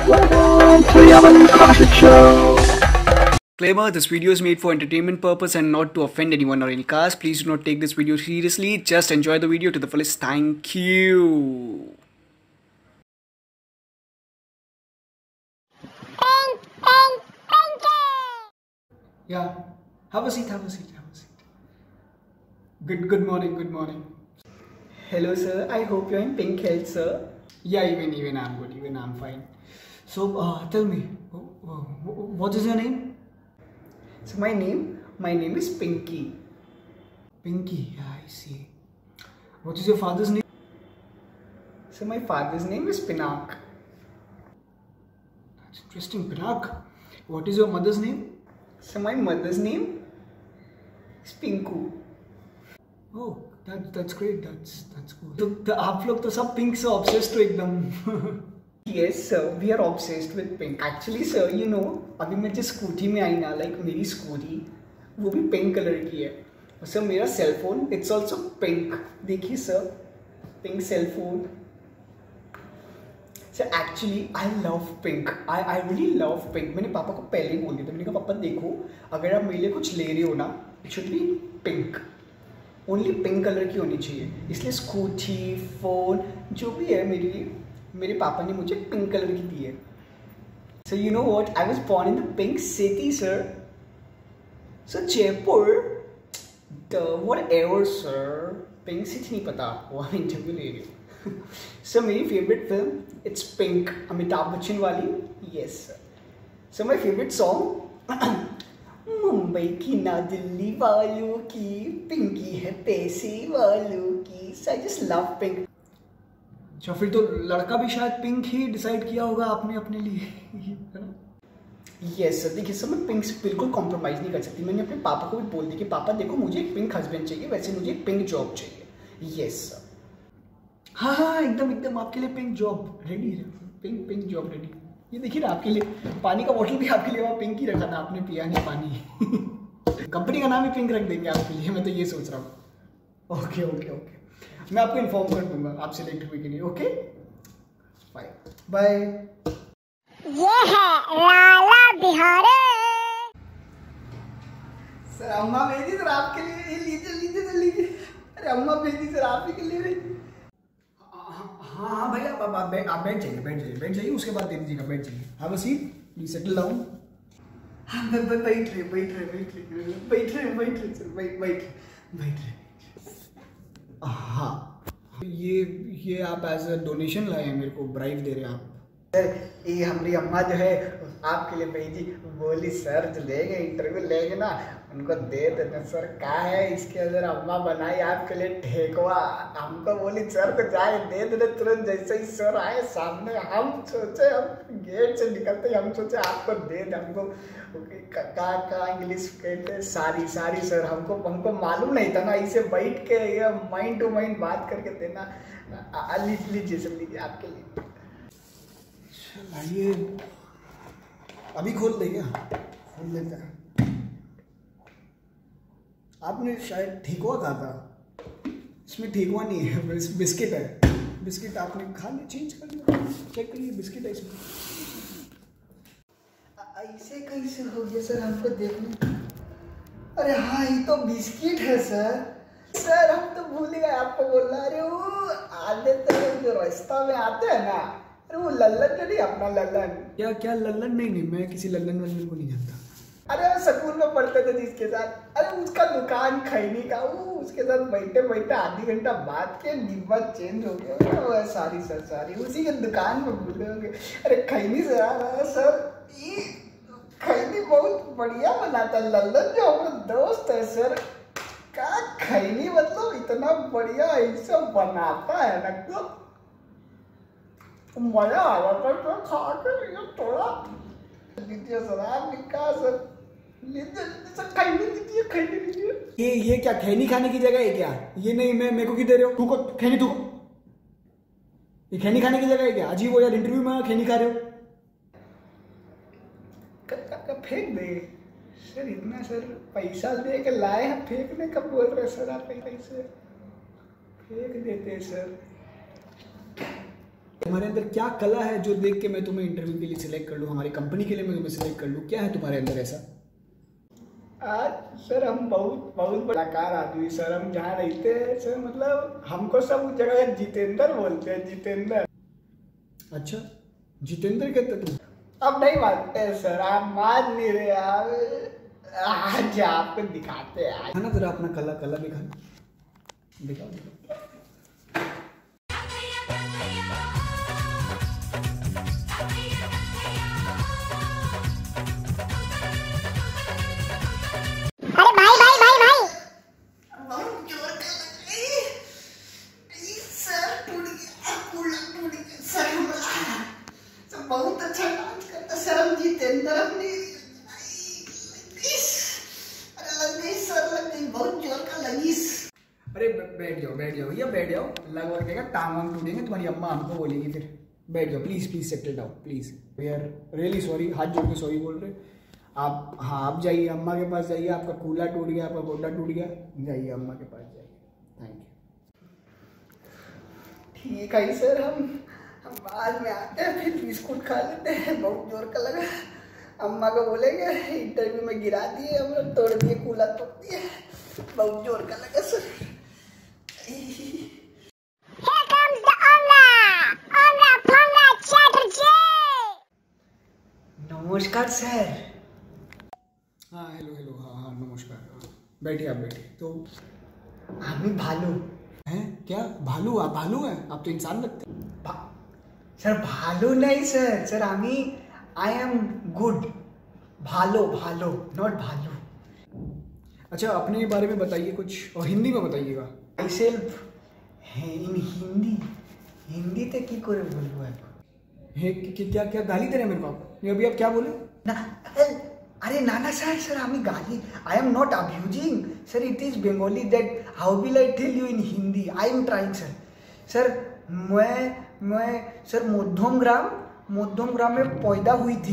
Disclaimer, this video is made for entertainment purpose and not to offend anyone or any caste. Please do not take this video seriously. Just enjoy the video to the fullest. Thank you. Yeah. Have a seat, have a seat, have a seat. Good morning. Hello sir, I hope you're in pink health sir. Yeah, even I'm good, even I'm fine. So tell me, what is your name? So my name is Pinky. Pinky, yeah, I see. What is your father's name? So my father's name is Pinak. That's interesting, Pinak. What is your mother's name? So my mother's name is Pinku. Oh, that's great. That's cool. तो आप लोग तो सब pink से obsessed हो एकदम. Yes sir, we are obsessed with pink. Actually sir, you know, अभी मैं जिस स्कूटी में आई ना, like मेरी स्कूटी वो भी पिंक कलर की है. सर मेरा cell phone it's also pink. देखिए sir, pink cell phone. Sir actually I love pink. I really love pink. मैंने पापा को पहले ही बोल दिया था. मैंने कहा पापा देखो, अगर आप मेरे लिए कुछ ले रहे हो ना, it should be pink. Only pink colour की होनी चाहिए. इसलिए स्कूटी, फोन जो भी है मेरे पापा ने मुझे पिंक कलर की दी है. So you know what, I was born in the pink city sir. Sir Jaipur, whatever sir. Pink city नहीं पता आपको, हम इंटरव्यू ले रहे हो. सर मेरी favourite film it's Pink, Amitabh Bachchan वाली. Yes sir. Sir my favourite song Mumbai की ना दिल्ली वालों की, पिंकी है पैसे वालों की. So I just love pink. अच्छा, फिर तो लड़का भी शायद पिंक ही डिसाइड किया होगा आपने अपने लिए, है ना? Yes sir. देखिए सर, मैं पिंक से बिल्कुल कॉम्प्रोमाइज़ नहीं कर सकती. मैंने अपने पापा को भी बोल दिया कि पापा देखो, मुझे एक पिंक हस्बैंड चाहिए, वैसे मुझे एक पिंक जॉब चाहिए. Yes sir. हाँ, एकदम आपके लिए पिंक जॉब रेडी है. Pink job ready. ये देखिए ना, आपके लिए पानी का बॉटल भी आपके लिए वहाँ पिंक ही रखा था, आपने पिया नहीं पानी. कंपनी का नाम ही पिंक रख देंगे आपके लिए, मैं तो ये सोच रहा हूँ. ओके. मैं आपको इन्फॉर्म कर दूंगा आप सिलेक्ट हुए के लिए. Okay, bye. ये है लाला बिहारी. सर अम्मा भेजी सर आपके लिए. लीजिए. अरे अम्मा भेजी सर आप ही के लिए. हाँ भैया, आप बैठ जाइए. उसके बाद दे दीजिएगा. बैठ जाइए. Have a seat. Please settle down. हाँ बैठ रहे. हाँ, ये आप एज अ डोनेशन लाए हैं, मेरे को ब्राइब दे रहे हैं आप. सर ये हमारी अम्मा जो है आपके लिए भेजी. बोली सर जो लेंगे इंटरव्यू लेंगे ना, उनको दे देना सर. क्या है इसके अंदर, अम्मा बनाई आपके लिए ठेकवा. हमको बोली सर को जाए दे देना तुरंत. जैसे ही सर आए सामने, हम सोचे, हम गेट से निकलते हम सोचे आपको दे दे. हमको का इंग्लिश कहते सारी सर. हमको मालूम नहीं था ना, इसे बैठ के ये माइंड टू माइंड बात करके देना. लीजिए सर, लीजिए आपके लिए. आइए, अभी खोल दे क्या? खोल देते हैं. आपने शायद ठेकुआ कहा था. इसमें ठेकुआ नहीं है, बिस्किट है. बिस्किट आपने खा लिया, चेंज कर लिया. चेक करिए, बिस्किट है इसमें. ऐसे कैसे हो गया सर हमको देखने? अरे हाँ, ये तो बिस्किट है सर हम तो भूल गए आपको बोलना. अरे वो आधे तो जो रास्ता में आते हैं ना, अरे वो लल्लन नहीं, अपना लल्लन. क्या लल्लन? नहीं, मैं किसी लल्लन को नहीं जानता. अरे स्कूल में पढ़ते थे जिसके साथ, अरे उसका दुकान खैनी का, वो उसके साथ बैठे आधी घंटा बात के डिब्बा चेंज हो गया. सारी सर, उसी के दुकान में भूले होंगे. अरे खैनी से आ रहा है सर. ये खैनी बहुत बढ़िया बनाता. लल्लन जो हमारा दोस्त है सर, क्या खैनी मतलब इतना बढ़िया ऐसा बनाता है ना, तो मजा आ जाता है खा के. थोड़ा लीजिए सर, आप निकाल सर. लीजिए. ये क्या खैनी खाने की जगह है क्या? ये नहीं, मैं मेरे को क्यों दे रहे हो? थूको खैनी, थूको. ये खैनी खाने की जगह है क्या? अजीब हो यार, इंटरव्यू में खैनी खा रहे हो. फेंक दे सर. इतना सर पैसा दे के लाए हैं, फेंकने का बोल रहे सर. आप पैसे फेंक देते सर. तुम्हारे अंदर क्या कला है जो देख के मैं तुम्हें इंटरव्यू के लिए सिलेक्ट कर लूँ, हमारी कंपनी के लिए मैं तुम्हें सिलेक्ट कर लूँ? क्या है तुम्हारे अंदर ऐसा? सर हम बहुत बहुत कलाकार आदमी सर, हम जहाँ रहते हैं सर, मतलब हमको सब उस जगह जितेंद्र बोलते हैं, जितेंद्र। अच्छा, जितेंद्र कहते तुम? अब नहीं मानते हैं सर, आप मान नहीं रहे। आज आपको दिखाते हैं। है ना, जरा अपना कला दिखाना, दिखाओ। बहुत अच्छा डांस करता सर, हम जितेंद्र अपनी बहुत जोर का लगीस। अरे बैठ जाओ भैया, बैठ जाओ। लग वग देगा, टांग वांग टूटेंगे, तुम्हारी अम्मा हमको बोलेगी फिर। बैठ जाओ please settle down please. We are really sorry, हाथ जोड़ के सॉरी बोल रहे। आप आप जाइए, अम्मा के पास जाइए। आपका कूला टूट गया, आपका गोड्डा टूट गया, जाइए अम्मा के पास जाइए। Thank you. ठीक है सर, हम बाद में आते हैं, फिर बिस्कुट खा लेते हैं। बहुत जोर का लगा, अम्मा को बोलेंगे इंटरव्यू में गिरा दिए, हम लोग तोड़ दिए, कूला तोड़ दिए। बहुत जोर का लगा sir. Here comes the Ola Ponga Chatterjee. नमस्कार सर। हाँ हेलो, हाँ नमस्कार। बैठिए, आप बैठिए। तो हमें भालू हैं? क्या भालू? आप भालू हैं? आप तो इंसान लगते हैं। सर भालू नहीं सर, सर हमें आई एम गुड। भालो नॉट भालू। अच्छा, अपने बारे में बताइए कुछ, और हिंदी में बताइएगा। आई सेल्फ इन हिंदी तक की करे बोलूँ है क्या गाली दे रहे हैं मेरे को आप? अभी आप क्या बोले ना? अरे नाना सर हमें गाली, I am not abusing sir, it is Bengali that how will I tell you in Hindi. I am trying sir. मैं सर मध्यम ग्राम में पैदा हुई थी।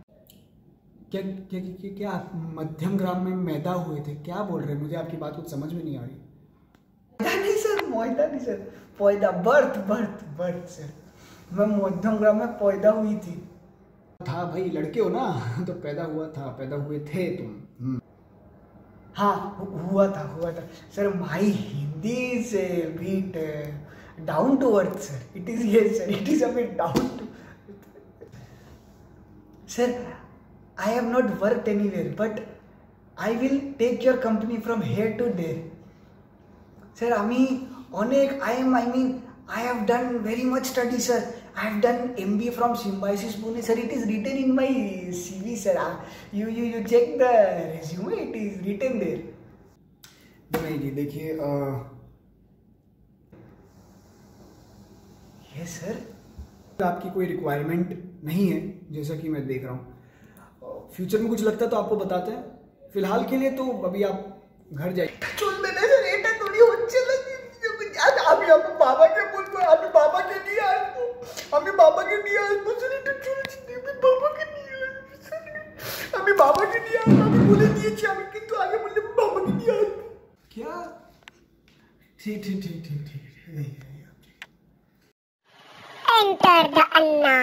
क्या मध्यम ग्राम में मैदा हुए थे? क्या बोल रहे हैं? मुझे आपकी बात कुछ समझ में नहीं आ रही। मैदा नहीं सर, पैदा बर्थ सर। मैं मध्यम ग्राम में पैदा हुई थी। था भाई, लड़के हो ना तो पैदा हुए थे तुम। हाँ हुआ था sir. My Hindi is beat down to earth sir. It is yes sir, it is a bit down to sir. I have not worked anywhere, but I will take your company from here to there. Sir, I have done very much study, sir. I have done MBA from Symbiosis Pune, sir. It is written in my CV, sir. You check the resume, it is written there. नहीं जी, देखिए Yes, sir. आपकी कोई requirement नहीं है, जैसा कि मैं देख रहा हूँ। फ्यूचर में कुछ लगता तो आपको बताते हैं। फिलहाल के लिए तो अभी आप घर जाइए। चल मैंने सर एटा थोड़ी हो चला आज अभी हम बाबा के बोल अभी बाबा के लिए आए तो अभी बाबा के लिए आए तो सर एटा चल बाबा के लिए आए अभी बाबा के लिए आए अभी बोले दिए चाबी कि तो आगे बोले बाबा के लिए आए क्या? ठीक। Enter the Allah.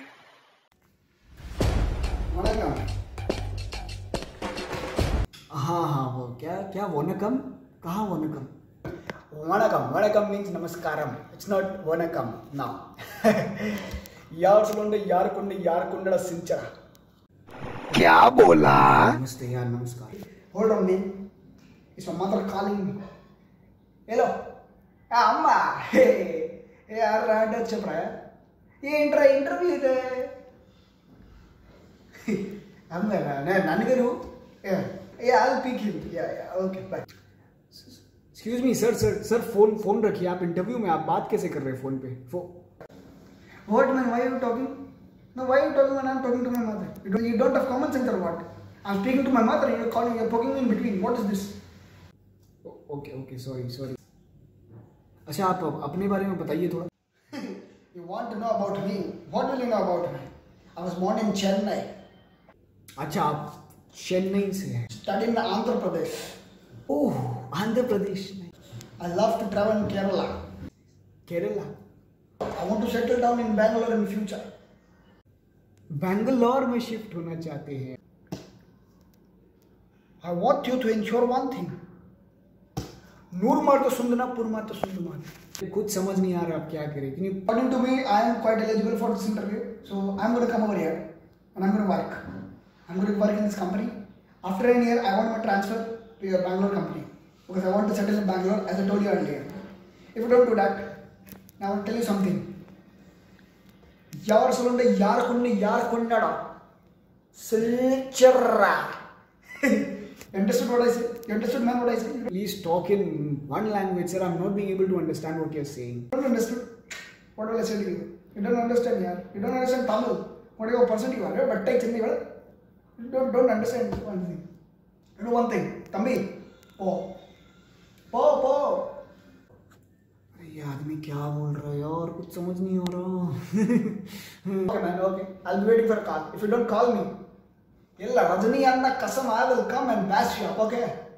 हाँ वो क्या वनकम? कहाँ वनकम? Vanakkam means namaskaram, it's not vanakkam now. यार कुंडा सिंचरा। क्या बोला? नमस्ते यार, नमस्कार। Hold on man, it's my mother calling me. Hello, अम्मा। यार राडा चल रहा है ये इंटरव्यू ಇದೆ अम्मा ನನಗೆ I'll pick him. Yeah, okay, bye. Excuse me sir, phone रखिए। आप इंटरव्यू में आप बात कैसे कर रहे हैं फोन पे? What man? Why are you talking? No, why are you talking when I'm talking to my mother? You don't have common sense or what? I'm speaking to my mother and you're poking me in between. What is this? Okay sorry. अच्छा, आप अपने बारे में बताइए थोड़ा। You want to know about me? What will you know about me? I was born in Chennai. अच्छा, आप चेन्नई से हैं। Studied in Andhra Pradesh. ओह, आंध्र प्रदेश में। I love to travel in Kerala. Kerala? I want to settle down in Bangalore in future. Bangalore में shift होना चाहते हैं. I want you to ensure one thing. Nur Marto Sundana Purmata Sunduman. कुछ समझ नहीं आ रहा आप क्या करें. According to me, I am quite eligible for this interview. So I'm going to come over here and I'm going to work. I'm going to work in this company. After a year, I want my transfer to your Bangalore company because I want to settle in Bangalore as I told you earlier. If you don't do that, now I will tell you something. Yaar solunde yaar konnada silchera. You understood what I said? You understood, man, what I said? Please talk in one language, sir. I'm not being able to understand what you're saying. You don't understood? What will I say to you? You don't understand, yaar. You don't understand Tamil. Whatever person you are, but take Chennai, you don't understand one thing. You know one thing, Tambi, po. ये आदमी क्या बोल रहा है यार, कुछ समझ नहीं आ रहा. Okay, man, okay. I'll be waiting for a call. If you don't call me, Rajani Anna Kasam, I will come and bash you up, okay?